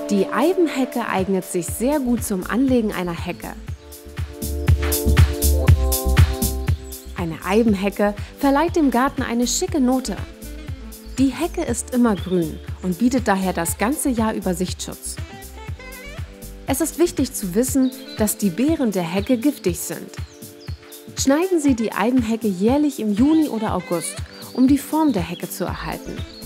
Die Eibenhecke eignet sich sehr gut zum Anlegen einer Hecke. Eine Eibenhecke verleiht dem Garten eine schicke Note. Die Hecke ist immer grün und bietet daher das ganze Jahr über Sichtschutz. Es ist wichtig zu wissen, dass die Beeren der Hecke giftig sind. Schneiden Sie die Eibenhecke jährlich im Juni oder August, um die Form der Hecke zu erhalten.